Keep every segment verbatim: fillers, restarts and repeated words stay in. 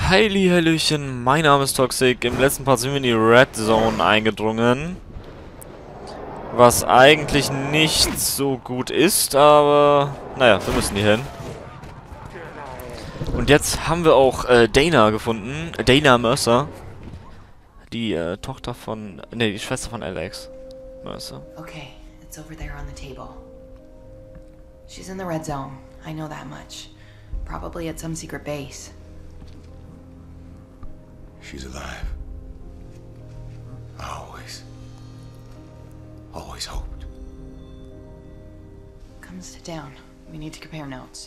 Halli, Hallöchen, mein Name ist Toxic. Im letzten Part sind wir in die Red Zone eingedrungen. Was eigentlich nicht so gut ist, aber naja, wir müssen hier hin. Und jetzt haben wir auch äh, Dana gefunden. Dana Mercer. Die äh, Tochter von... Ne, die Schwester von Alex Mercer. Okay, it's over there on the table. She's in the red zone. I know that much. Probably at some secret base. She's alive. I always, always hoped. Come sit down. We need to compare notes.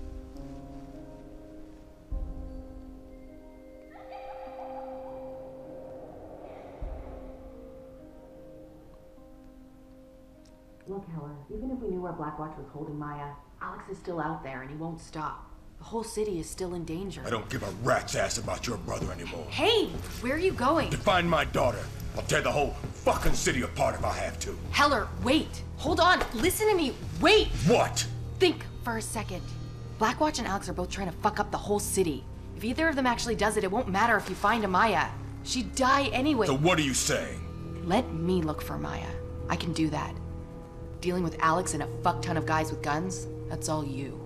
Look, Heller, even if we knew where Blackwatch was holding Maya, Alex is still out there and he won't stop. The whole city is still in danger. I don't give a rat's ass about your brother anymore. Hey! Where are you going? To find my daughter. I'll tear the whole fucking city apart if I have to. Heller, wait! Hold on! Listen to me! Wait! What? Think for a second. Blackwatch and Alex are both trying to fuck up the whole city. If either of them actually does it, it won't matter if you find Amaya. She'd die anyway. So what are you saying? Let me look for Maya. I can do that. Dealing with Alex and a fuck ton of guys with guns, that's all you.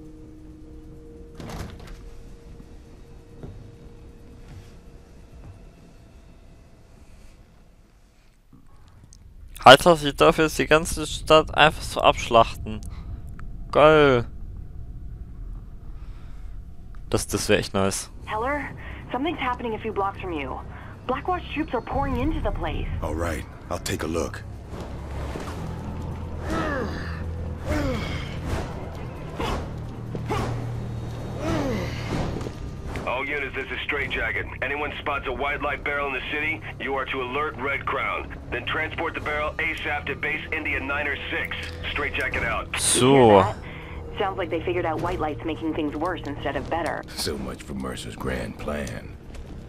Alter, sie darf jetzt die ganze Stadt einfach so abschlachten. Geil. Das, das wäre echt nice. Heller, something's happening a few blocks from you. Blackwatch troops are pouring into the place. All right, I'll take a look. All units, this is Straight Jacket. Anyone spots a white light barrel in the city, you are to alert Red Crown. Then transport the barrel ASAP to base India niner six. Straight Jacket out. So. Sounds like they figured out white light's making things worse instead of better. So much for Mercer's grand plan.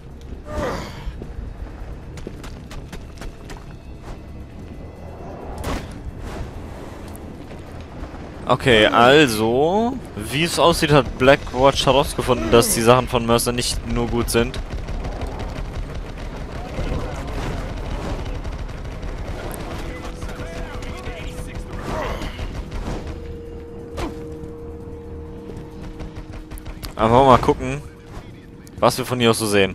Okay, also, wie es aussieht, hat Blackwatch herausgefunden, dass die Sachen von Mercer nicht nur gut sind. Aber mal gucken, was wir von hier aus so sehen.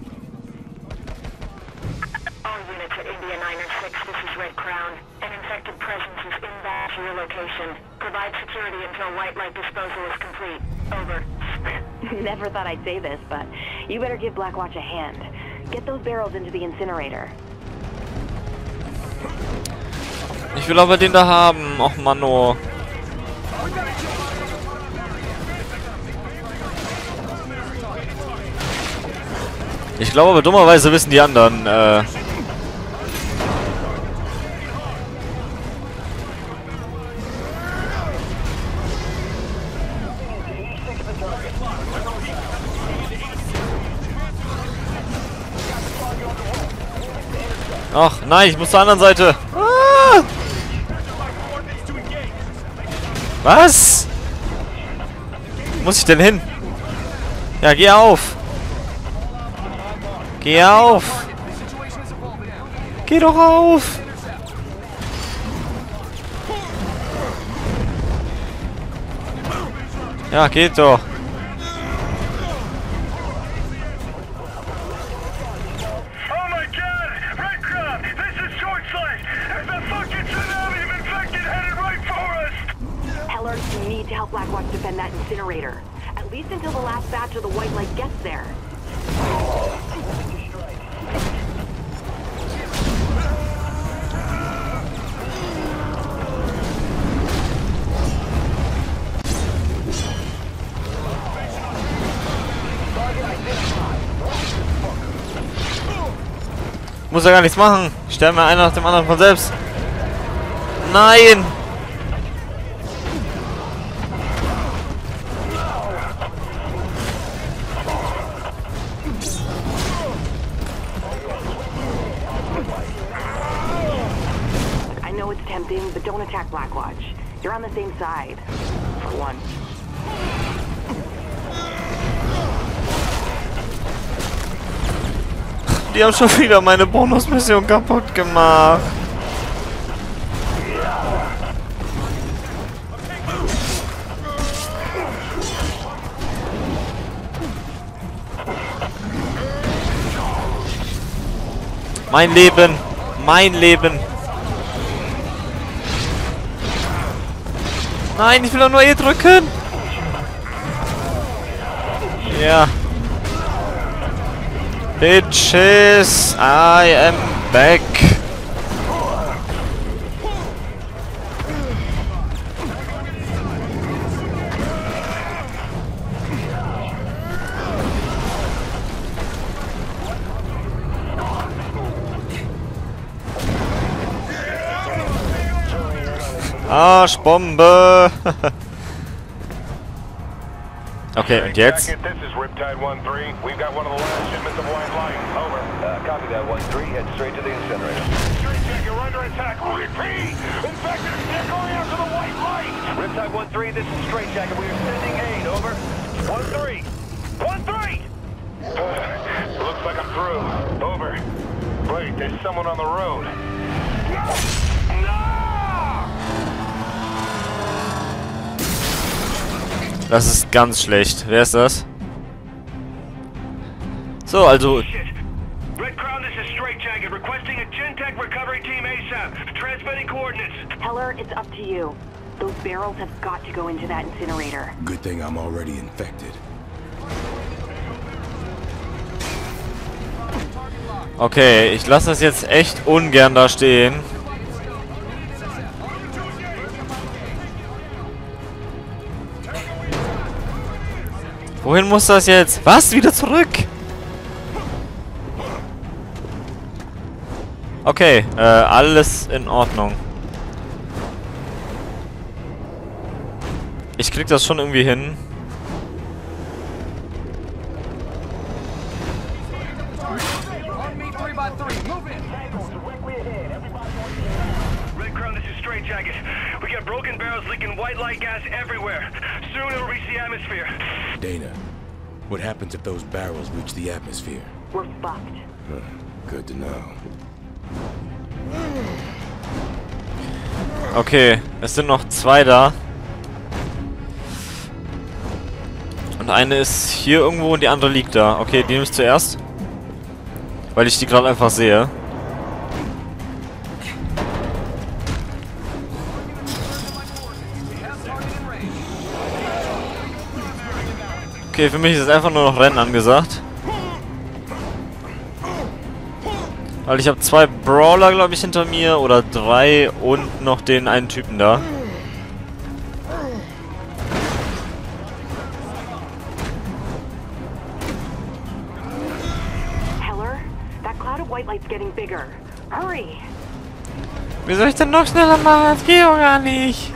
All units at India niner six, this is Red Crown. An infected presence is inbound to your location. Provide security until white light disposal is complete. Over. Never thought I'd say this, but you better give Blackwatch a hand. Get those barrels into the incinerator. Ich will aber den da haben. Och Mann, oh. Ich glaube aber dummerweise wissen die anderen, äh... Ach, nein, ich muss zur anderen Seite. Ah! Was? Wo muss ich denn hin? Ja, geh auf. Geh auf. Geh doch auf. Ja, geht doch. You need to help Blackwatch defend that incinerator. At least until the last batch of the white light gets there. Muss ja gar nichts machen. Ich stelle mir einer nach dem anderen von selbst. Nein! Tempting, but don't attack Blackwatch. You're on the same side. For one. Die haben schon wieder meine Bonusmission kaputt gemacht. Mein Leben. Mein Leben. Nein, ich will doch nur E drücken. Ja. Bitches, I am back. Arschbombe. Okay, und jetzt? This is Riptide one three. We've got one of the last shipments of white light. Over. Uh, copy that one three. Head straight to the incinerator. Straight check, you're under attack. Repeat! Infected, they're going after the white light! Riptide one three, this is Straight Jacket. We are sending aid. Over. one three. one three! Looks like I'm through. Over. Wait, there's someone on the road. No! Das ist ganz schlecht. Wer ist das? So, also... Red Crown, this is Straight Jacket, requesting a Gentech recovery team ASAP. Transmitting coordinates. Heller, it's up to you. Those barrels have got to go into that incinerator. Good thing I'm already infected. Okay, ich lasse das jetzt echt ungern da stehen. Wohin muss das jetzt? Was? Wieder zurück? Okay, äh, alles in Ordnung. Ich krieg das schon irgendwie hin. Red Crown, this is Straight Jacket. We got broken barrels leaking white light gas everywhere. Soon it'll reach the atmosphere. Dana, what happens if those barrels reach the atmosphere? We're fucked. Huh, good to know. Okay, es sind noch zwei da. Und eine ist hier irgendwo und die andere liegt da. Okay, die nehme ich zuerst. Weil ich die gerade einfach sehe. Okay, für mich ist einfach nur noch Rennen angesagt. Weil ich habe zwei Brawler, glaube ich, hinter mir. Oder drei und noch den einen Typen da. Heller, that cloud of white light's getting bigger. Hurry! Wie soll ich denn noch schneller machen? Das geht doch gar nicht.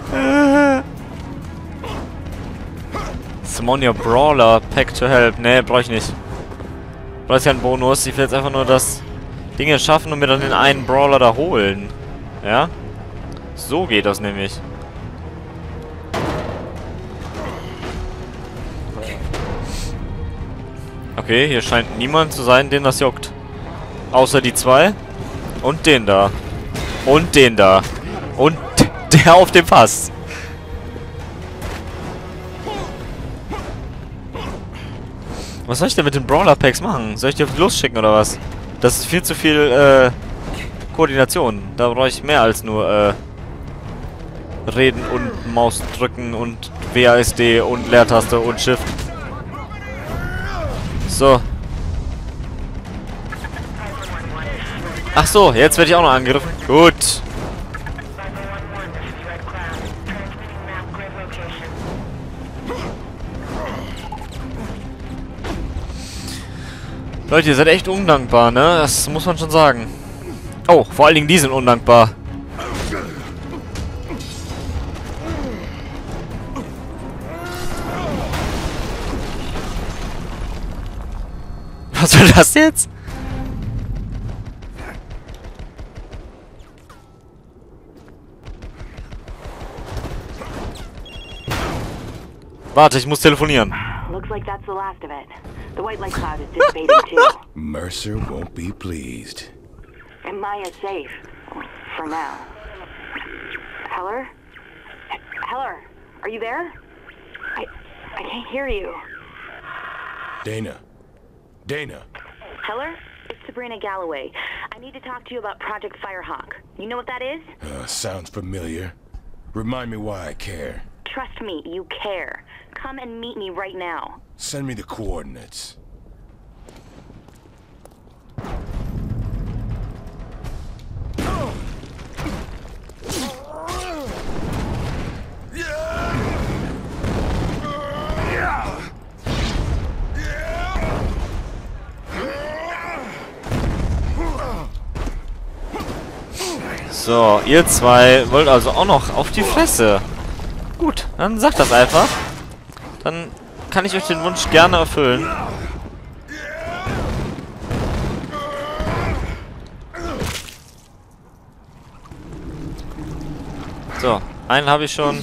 Summon your Brawler, Pack to Help. Ne, brauche ich nicht. Brauche ich keinen Bonus. Ich will jetzt einfach nur das Dinge schaffen und mir dann den einen Brawler da holen. Ja? So geht das nämlich. Okay, hier scheint niemand zu sein, den das juckt. Außer die zwei. Und den da. Und den da. Und der auf dem Fass. Was soll ich denn mit den Brawler-Packs machen? Soll ich die auf die losschicken oder was? Das ist viel zu viel, äh, Koordination. Da brauche ich mehr als nur, äh, Reden und Maus drücken und W A S D und Leertaste und Shift. So. Ach so, jetzt werde ich auch noch angegriffen. Gut. Leute, ihr seid echt undankbar, ne? Das muss man schon sagen. Oh, vor allen Dingen die sind undankbar. Was soll das jetzt? Warte, ich muss telefonieren. Looks like that's the last of it. The white light cloud is dissipating too. Mercer won't be pleased. And Maya's safe. For now. Heller? Heller, are you there? I... I can't hear you. Dana. Dana. Heller? It's Sabrina Galloway. I need to talk to you about Project Firehawk. You know what that is? Uh, sounds familiar. Remind me why I care. Trust me, you care. Come and meet me right now. Send me the coordinates. So, ihr zwei wollt also auch noch auf die Fresse. Gut, dann sagt das einfach. Dann kann ich euch den Wunsch gerne erfüllen. So, einen habe ich schon.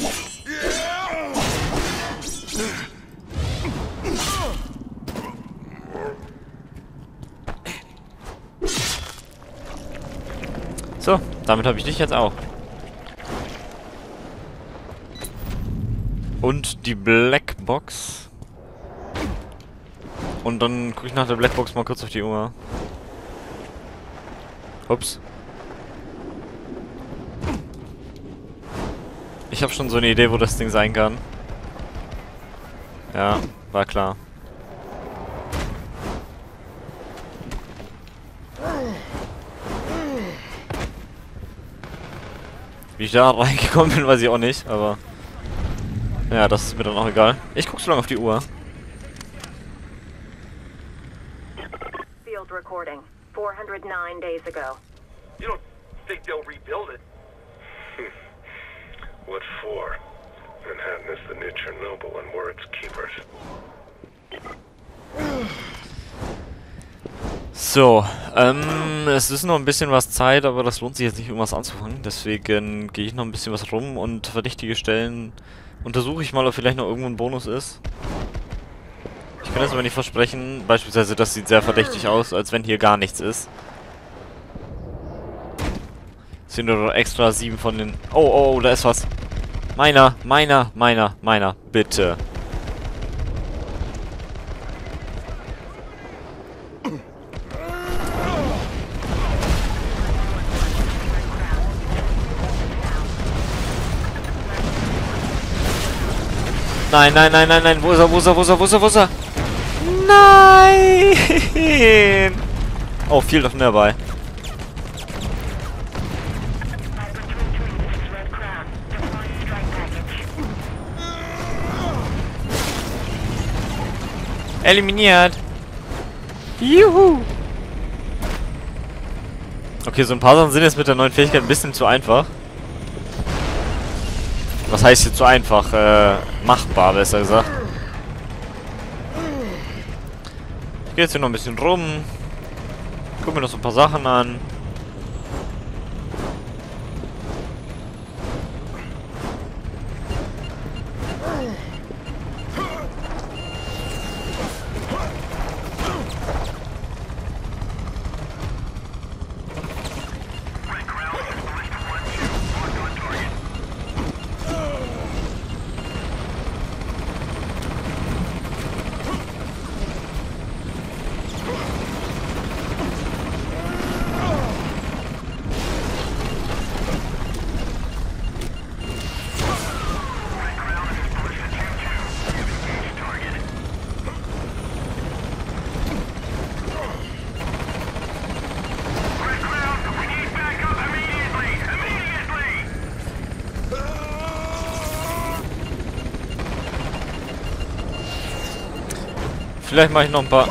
So, damit habe ich dich jetzt auch. Und die Blackbox. Und dann gucke ich nach der Blackbox mal kurz auf die Uhr. Ups. Ich habe schon so eine Idee, wo das Ding sein kann. Ja, war klar. Wie ich da reingekommen bin, weiß ich auch nicht, aber... Ja, das ist mir dann auch egal. Ich guck so lange auf die Uhr. Field recording. four hundred nine days ago. You don't think they'll rebuild it? What for? Manhattan is the new Chernobyl and we're its keepers. So, ähm, es ist noch ein bisschen was Zeit, aber das lohnt sich jetzt nicht, irgendwas anzufangen. Deswegen gehe ich noch ein bisschen was rum und verdächtige Stellen untersuche ich mal, ob vielleicht noch irgendwo ein Bonus ist. Ich kann jetzt aber nicht versprechen, beispielsweise das sieht sehr verdächtig aus, als wenn hier gar nichts ist. Es sind nur extra sieben von den... Oh, oh, oh, da ist was. Meiner, meiner, meiner, meiner, bitte. Nein, nein, nein, nein, nein, wo ist er, wo ist er, wo ist er, wo ist er, wo ist er? Nein! Oh, Field of Nearby. Eliminiert! Juhu! Okay, so ein paar Sachen sind jetzt mit der neuen Fähigkeit ein bisschen zu einfach. Was heißt jetzt so einfach? Äh, machbar, besser gesagt. Ich gehe jetzt hier noch ein bisschen rum. Guck mir noch so ein paar Sachen an. Vielleicht mache ich noch ein paar...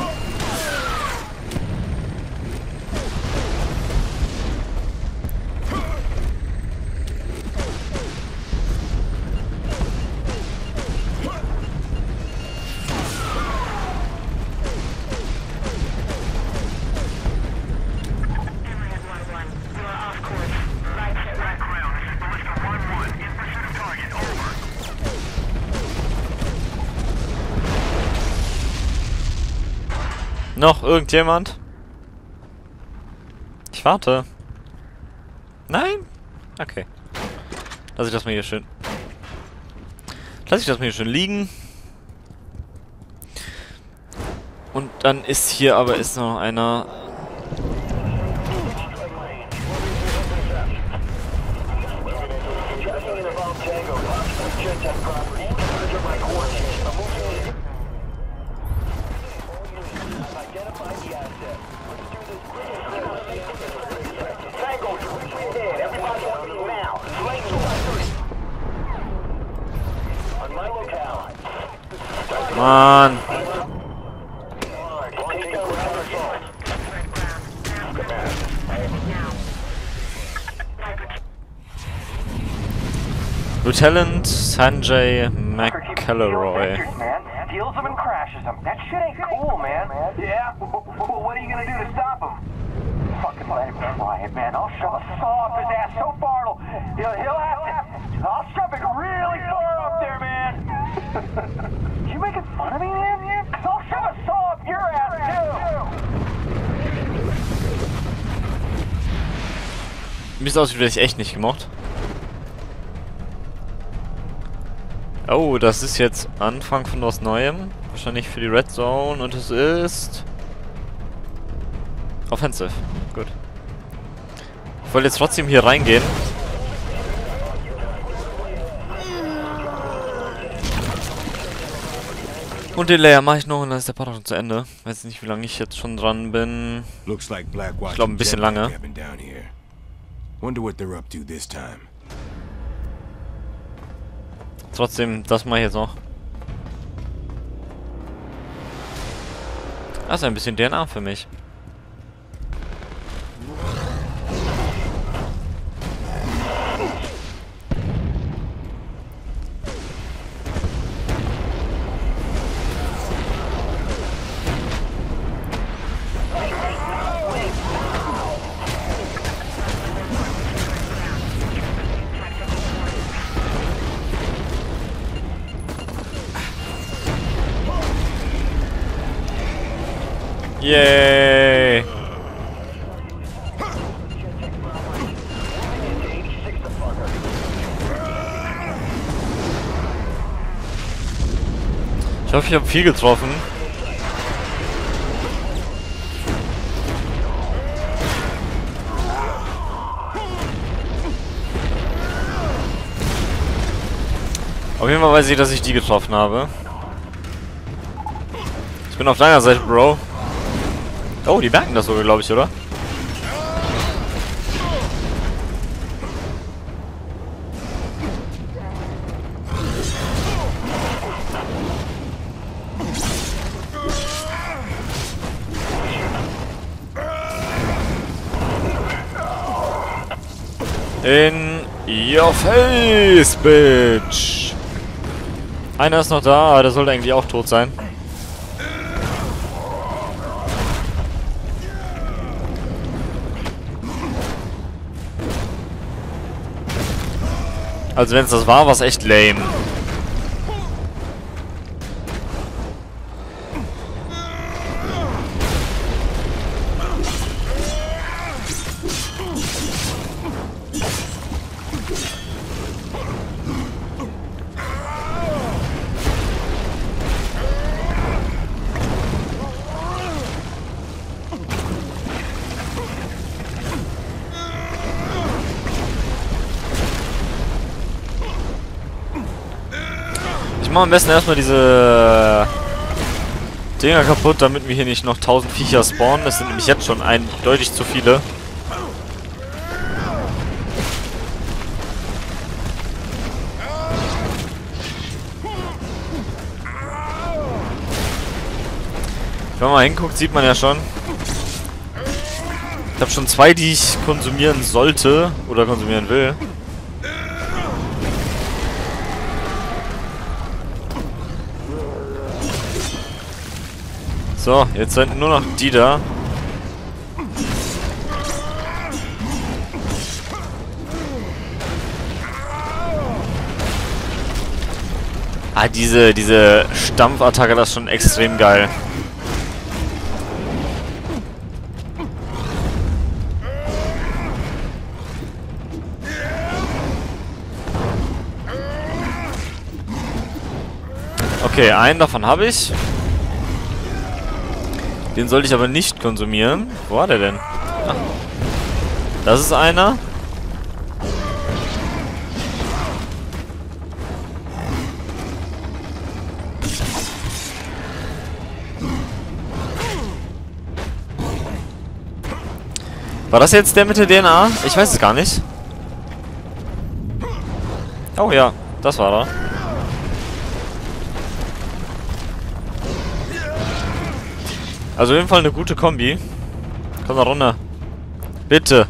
Noch irgendjemand? Ich warte. Nein? Okay. Lass ich das mal hier schön... Lass ich das mal hier schön liegen. Und dann ist hier aber ist noch einer... Mann! Lieutenant Sanjay McElroy. Steals them and crashes them. That shit ain't cool, man. Yeah? Well, what are you gonna do to stop him? Fucking let him try it, man. I'll shove a saw up his ass so far it'll... He'll, he'll have to... I'll shove it really far up there, man. You making fun of me, man? Cause I'll shove a saw up your ass, too. Wie es aussieht, werde ich echt nicht gemocht. Oh, das ist jetzt Anfang von was Neuem. Wahrscheinlich für die Red Zone. Und es ist... Offensive. Gut. Ich wollte jetzt trotzdem hier reingehen. Und den Layer mache ich noch und dann ist der Part auch schon zu Ende. Weiß nicht, wie lange ich jetzt schon dran bin. Ich glaube, ein bisschen lange. Trotzdem, das mache ich jetzt noch. Das ist ein bisschen D N A für mich. Yay! Ich hoffe, ich habe viel getroffen. Auf jeden Fall weiß ich, dass ich die getroffen habe. Ich bin auf deiner Seite, Bro. Oh, die merken das sogar, glaube ich, oder? In your face, bitch! Einer ist noch da, der sollte eigentlich auch tot sein. Also wenn es das war, war es echt lame. Ich mache am besten erstmal diese Dinger kaputt, damit wir hier nicht noch tausend Viecher spawnen. Das sind nämlich jetzt schon eindeutig zu viele. Wenn man mal hinguckt, sieht man ja schon. Ich habe schon zwei, die ich konsumieren sollte oder konsumieren will. So, jetzt sind nur noch die da. Ah, diese, diese Stampfattacke, das ist schon extrem geil. Okay, einen davon habe ich. Den sollte ich aber nicht konsumieren. Wo war der denn? Ach. Das ist einer. War das jetzt der mit der D N A? Ich weiß es gar nicht. Oh ja, das war er. Also auf jeden Fall eine gute Kombi. Komm da runter. Bitte.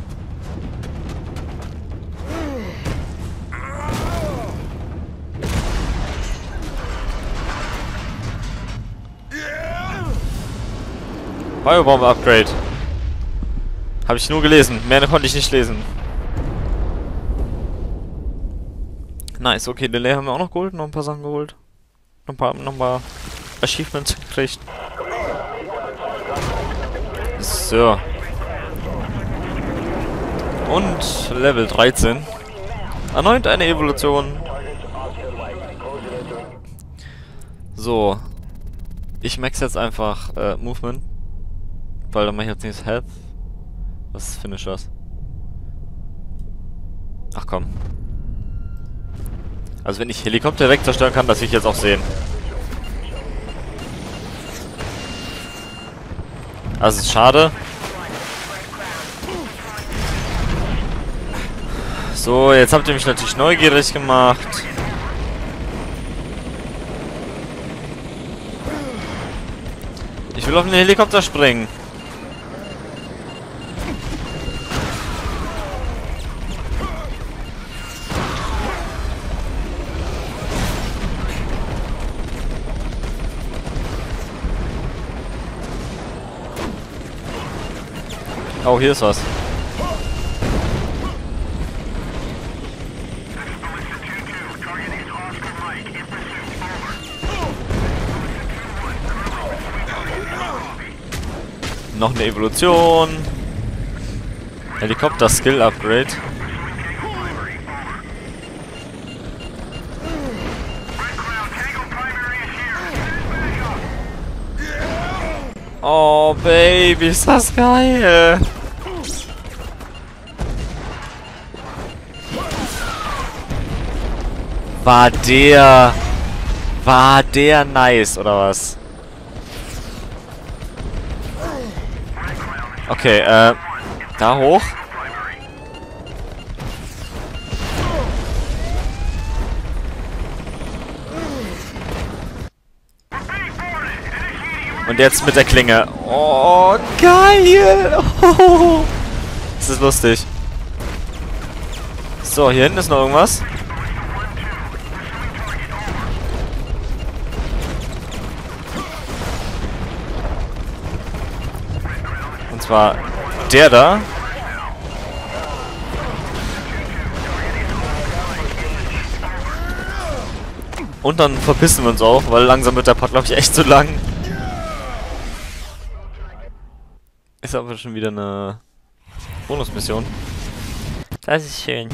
Biobomb Upgrade. Habe ich nur gelesen. Mehr konnte ich nicht lesen. Nice, okay, Delay haben wir auch noch geholt. Noch ein paar Sachen geholt. Noch ein paar, noch ein paar Achievements gekriegt. So. Und Level dreizehn. Erneut eine Evolution. So. Ich max jetzt einfach äh, Movement. Weil dann mache ich jetzt nichts Health. Was finish das? Ach komm. Also wenn ich Helikopter direkt zerstören kann, das will ich jetzt auch sehen. Also ist schade. So, jetzt habt ihr mich natürlich neugierig gemacht. Ich will auf den Helikopter springen. Oh, hier ist was. Noch eine Evolution. Helikopter Skill Upgrade. Oh, Baby, ist das geil. War der... War der nice, oder was? Okay, äh... da hoch. Und jetzt mit der Klinge. Oh, geil! Oh, das ist lustig. So, hier hinten ist noch irgendwas. Und zwar der da. Und dann verpissen wir uns auch, weil langsam wird der Part, glaube ich, echt zu lang. Ist aber schon wieder eine Bonusmission. Das ist schön.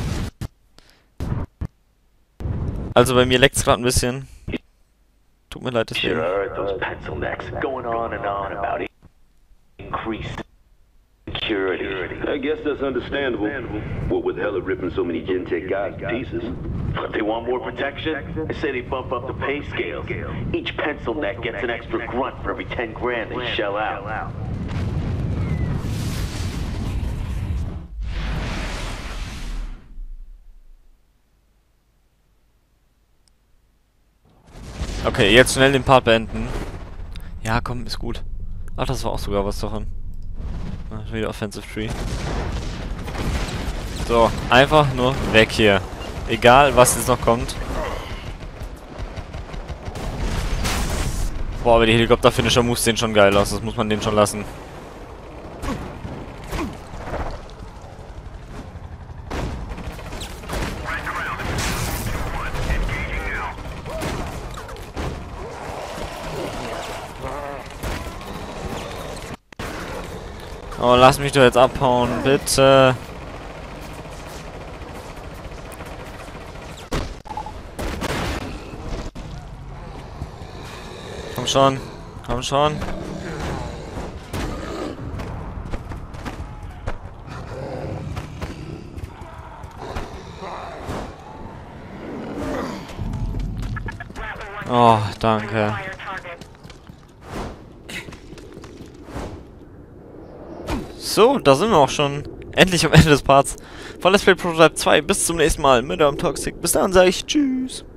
Also bei mir leckt's gerade ein bisschen. Tut mir leid, deswegen. Sure, those pencil necks going on and on about increased security. I guess that's understandable. What with hella ripping so many Gentech guys to pieces. But they want more protection? I say they bump up the pay scales. Each pencil neck gets an extra grunt for every ten grand they shell out. Okay, jetzt schnell den Part beenden. Ja, komm, ist gut. Ach, das war auch sogar was davon. Ach, wieder Offensive Tree. So, einfach nur weg hier. Egal, was jetzt noch kommt. Boah, aber die Helikopter-Finisher-Moves sehen schon geil aus. Das muss man denen schon lassen. Oh, lass mich doch jetzt abhauen, bitte. Komm schon. Komm schon. Oh, danke. So, da sind wir auch schon. Endlich am Ende des Parts von Let's Play Prototype zwei. Bis zum nächsten Mal mit eurem Toxic. Bis dann sage ich Tschüss.